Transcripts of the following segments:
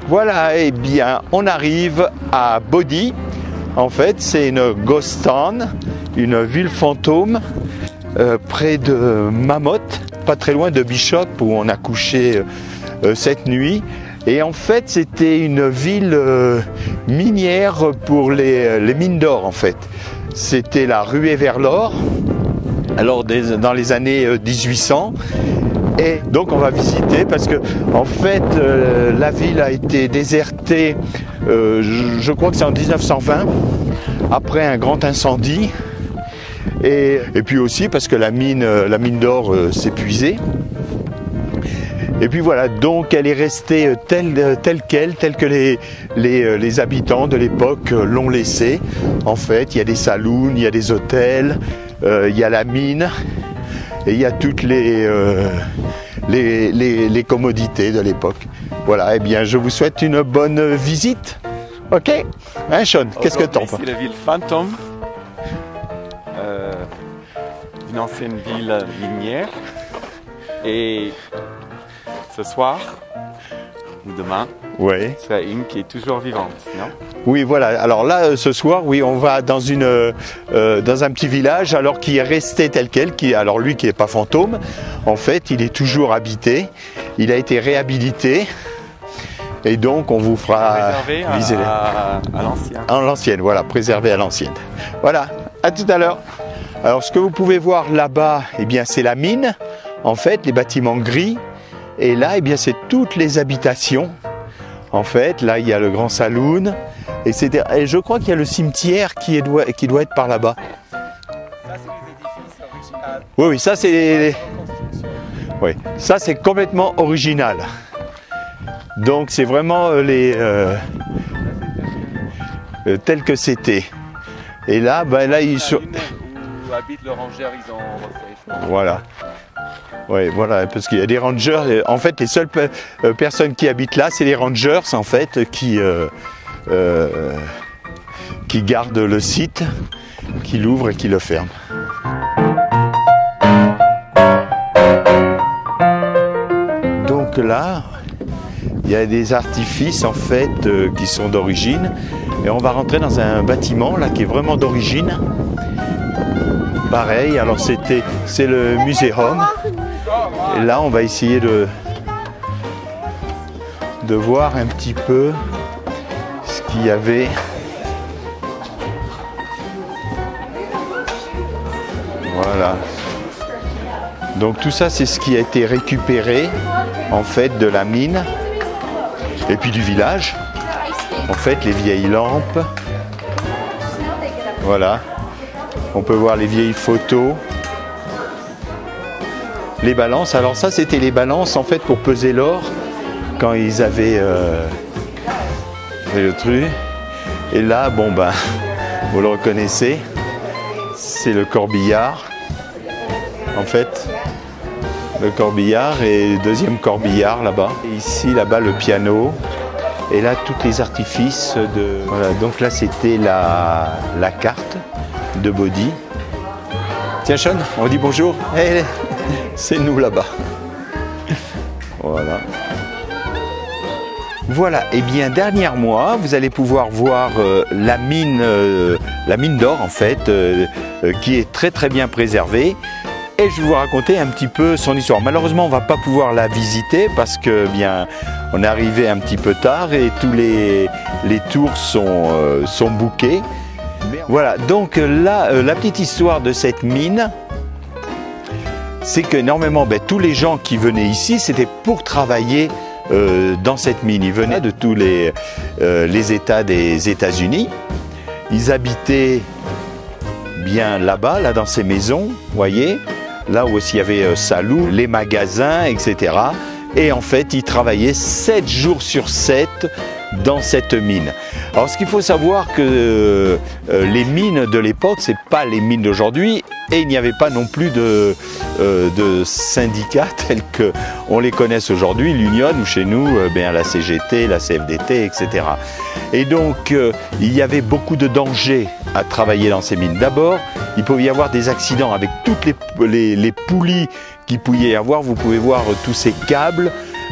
Voilà, eh bien, on arrive à Bodie. En fait, c'est une ghost town, une ville fantôme, près de Mammoth, pas très loin de Bishop, où on a couché cette nuit. Et en fait, c'était une ville minière pour les mines d'or, en fait. C'était la ruée vers l'or, alors dans les années 1800. Et donc on va visiter parce que en fait la ville a été désertée, je crois que c'est en 1920, après un grand incendie. Et puis aussi parce que la mine d'or s'épuisait. Et puis voilà, donc elle est restée telle que les habitants de l'époque l'ont laissée. En fait, il y a des saloons, il y a des hôtels, il y a la mine et il y a toutes les commodités de l'époque. Voilà, eh bien je vous souhaite une bonne visite. Ok, hein Sean, qu'est-ce que t'en penses? C'est la ville fantôme d'une ancienne ville minière. Et ce soir, ou demain, ouais, sera une qui est toujours vivante, non? Oui, voilà. Alors là, ce soir, oui, on va dans un petit village, alors qui est resté tel quel. Alors lui, qui n'est pas fantôme, en fait, il est toujours habité. Il a été réhabilité. Et donc, on vous fera visiter à l'ancienne. En l'ancienne, voilà, préservé à l'ancienne. Voilà, à tout à l'heure. Alors, ce que vous pouvez voir là-bas, eh bien, c'est la mine. En fait, les bâtiments gris. Et là, eh bien, c'est toutes les habitations. En fait, là, il y a le grand saloon. Et je crois qu'il y a le cimetière qui doit être par là-bas. Ça, c'est les édifices originaux. Oui, ça, c'est... Oui, ça, c'est complètement original. Donc, c'est vraiment tel que c'était. Et là, ben là, ils sont... Où habitent le ranger, ils ont refait. Voilà. Oui, voilà, parce qu'il y a des rangers. En fait, les seules personnes qui habitent là, c'est les rangers, en fait, qui gardent le site, qui l'ouvrent et qui le ferment. Donc là, il y a des artifices, en fait, qui sont d'origine. Et on va rentrer dans un bâtiment, là, qui est vraiment d'origine. Pareil, alors c'est le muséum. Et là, on va essayer de voir un petit peu ce qu'il y avait. Voilà. Donc tout ça, c'est ce qui a été récupéré, en fait, de la mine et puis du village. En fait, les vieilles lampes. Voilà. On peut voir les vieilles photos. Les balances, alors ça c'était les balances en fait pour peser l'or quand ils avaient fait le truc. Et là, bon ben, vous le reconnaissez, c'est le corbillard. En fait, le corbillard et le deuxième corbillard là-bas. Et ici, là-bas, le piano. Et là, tous les artifices de... Voilà, donc là c'était la carte de Bodie. Tiens Sean, on dit bonjour. Hey, c'est nous là-bas. Voilà. Voilà, et bien dernier mois, vous allez pouvoir voir la mine d'or en fait, qui est très très bien préservée. Et je vais vous raconter un petit peu son histoire. Malheureusement, on ne va pas pouvoir la visiter parce que bien, on est arrivé un petit peu tard et tous les tours sont bookés. Voilà, donc là, la petite histoire de cette mine, c'est qu'énormément, tous les gens qui venaient ici, c'était pour travailler dans cette mine. Ils venaient de tous les États des États-Unis. Ils habitaient bien là-bas, là dans ces maisons, vous voyez, là où il y avait saloon, les magasins, etc. Et en fait, ils travaillaient 7 jours sur 7 dans cette mine. Alors ce qu'il faut savoir que les mines de l'époque, c'est pas les mines d'aujourd'hui, et il n'y avait pas non plus de syndicats tels qu'on les connaisse aujourd'hui, l'Union ou chez nous, la CGT, la CFDT, etc. Et donc il y avait beaucoup de dangers à travailler dans ces mines. D'abord, il pouvait y avoir des accidents avec toutes les poulies qu'il pouvait y avoir. Vous pouvez voir tous ces câbles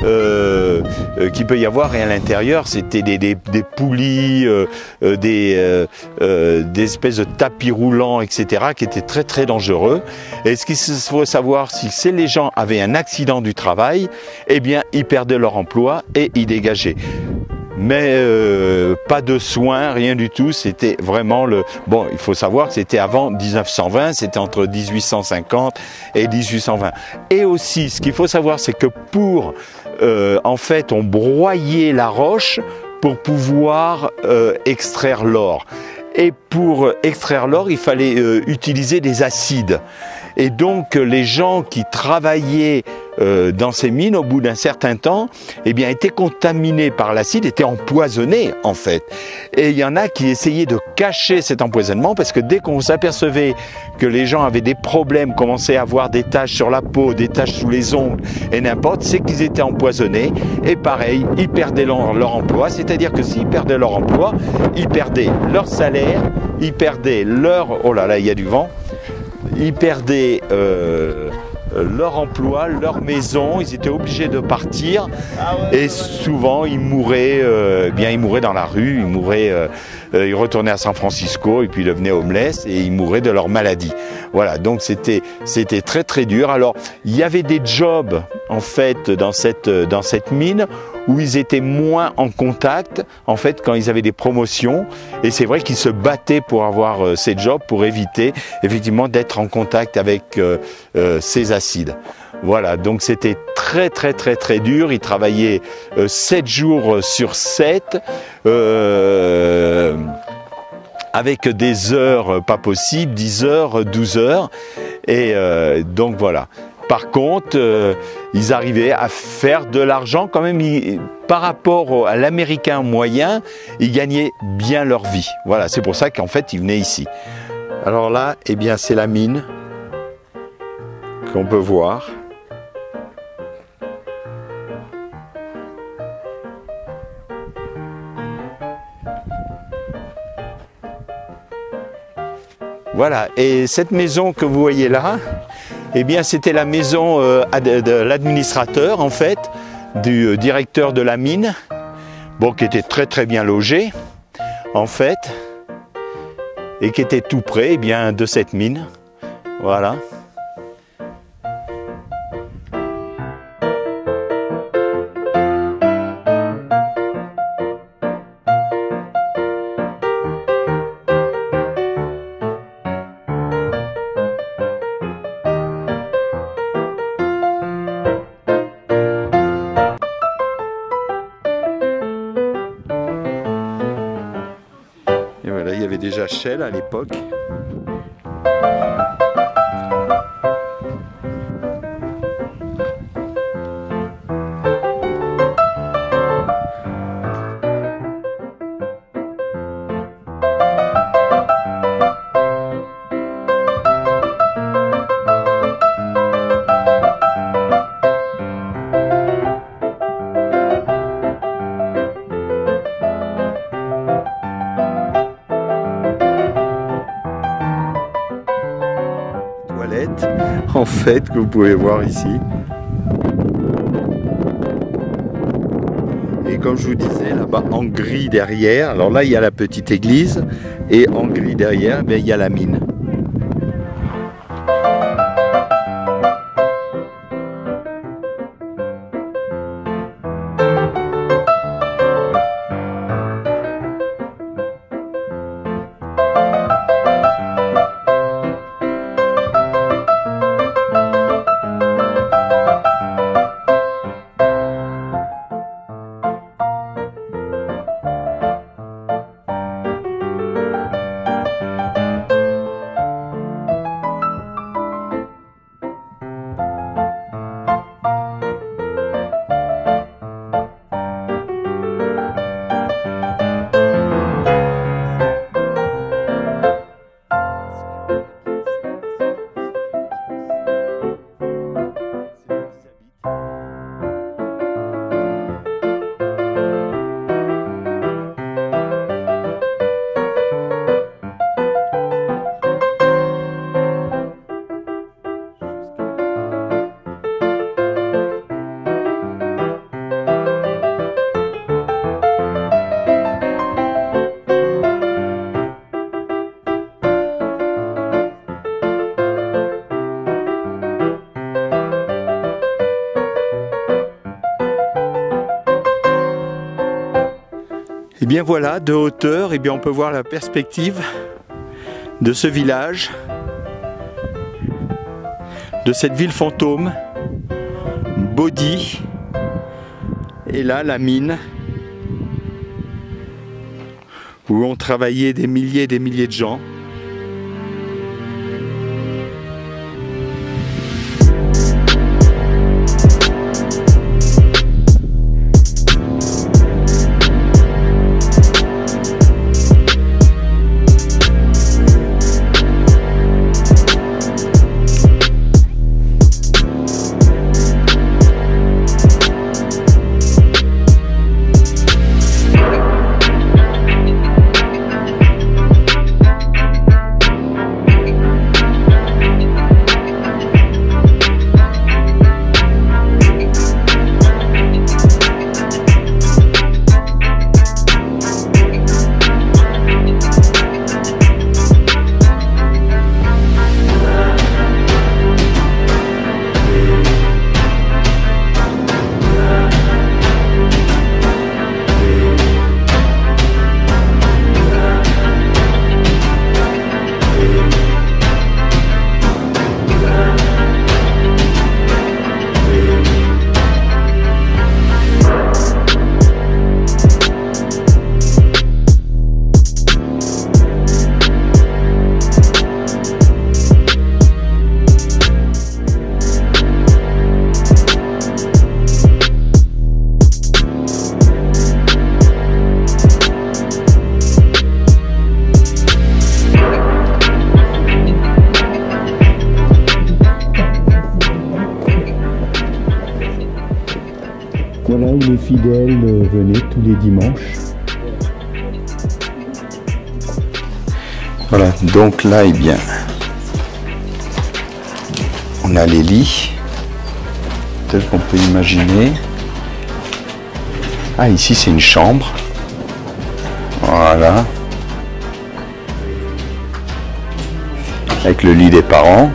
qu'il peut y avoir. Et à l'intérieur, c'était des poulies, des espèces de tapis roulants, etc., qui étaient très très dangereux. Et ce qu'il faut savoir, si les gens avaient un accident du travail, eh bien, ils perdaient leur emploi et ils dégageaient. Mais pas de soins, rien du tout. C'était vraiment le... Bon, il faut savoir que c'était avant 1920, c'était entre 1850 et 1820. Et aussi, ce qu'il faut savoir, c'est que en fait, on broyait la roche pour pouvoir extraire l'or. Et pour extraire l'or, il fallait utiliser des acides. Et donc, les gens qui travaillaient dans ces mines, au bout d'un certain temps, eh bien, étaient contaminés par l'acide, étaient empoisonnés, en fait. Et il y en a qui essayaient de cacher cet empoisonnement, parce que dès qu'on s'apercevait que les gens avaient des problèmes, commençaient à avoir des taches sur la peau, des taches sous les ongles, et n'importe, c'est qu'ils étaient empoisonnés. Et pareil, ils perdaient leur emploi, c'est-à-dire que s'ils perdaient leur emploi, ils perdaient leur salaire, ils perdaient leur... Oh là là, il y a du vent. Ils perdaient leur emploi, leur maison, ils étaient obligés de partir et souvent ils mouraient, ils mouraient dans la rue, ils retournaient à San Francisco et puis ils devenaient homeless et ils mouraient de leur maladie. Voilà, donc c'était très très dur. Alors il y avait des jobs en fait dans cette mine où ils étaient moins en contact, en fait, quand ils avaient des promotions. Et c'est vrai qu'ils se battaient pour avoir ces jobs, pour éviter, effectivement, d'être en contact avec ces acides. Voilà, donc c'était très, très, très, très dur. Ils travaillaient 7 jours sur 7, avec des heures pas possibles, 10 heures, 12 heures. Et donc voilà. Par contre, ils arrivaient à faire de l'argent quand même. Par rapport à l'américain moyen, ils gagnaient bien leur vie. Voilà, c'est pour ça qu'en fait, ils venaient ici. Alors là, eh bien, c'est la mine qu'on peut voir. Voilà, et cette maison que vous voyez là, eh bien, c'était la maison de l'administrateur, en fait, du directeur de la mine, bon, qui était très très bien logé, en fait, et qui était tout près, eh bien, de cette mine. Voilà. Et voilà, il y avait déjà Shell à l'époque. En fait, que vous pouvez voir ici. Et comme je vous disais, là-bas en gris derrière, alors là il y a la petite église et en gris derrière, il y a la mine. Et bien voilà, de hauteur, et bien on peut voir la perspective de ce village, de cette ville fantôme, Body. Et là, la mine, où ont travaillé des milliers et des milliers de gens. Voilà où les fidèles venaient tous les dimanches. Voilà, donc là, eh bien, on a les lits, tel qu'on peut imaginer. Ah, ici, c'est une chambre. Voilà. Avec le lit des parents.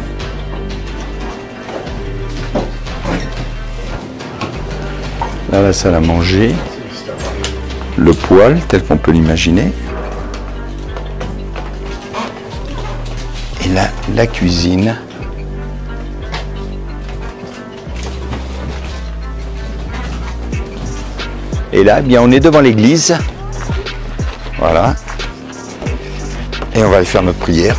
Là, la salle à manger, le poêle tel qu'on peut l'imaginer, et là, la cuisine. Et là, eh bien, on est devant l'église, voilà, et on va aller faire notre prière.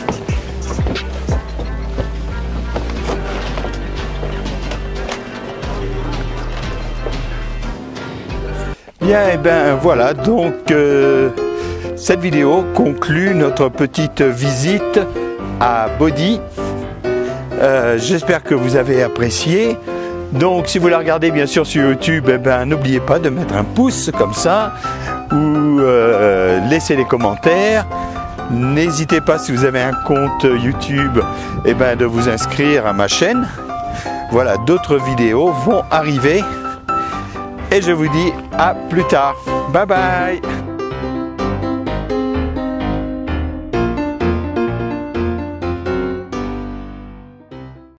Bien, et ben voilà, donc cette vidéo conclut notre petite visite à Body. J'espère que vous avez apprécié. Donc si vous la regardez bien sûr sur YouTube, eh ben, n'oubliez pas de mettre un pouce comme ça, ou laissez les commentaires. N'hésitez pas, si vous avez un compte YouTube, eh ben, de vous inscrire à ma chaîne. Voilà, d'autres vidéos vont arriver. Et je vous dis à plus tard. Bye bye.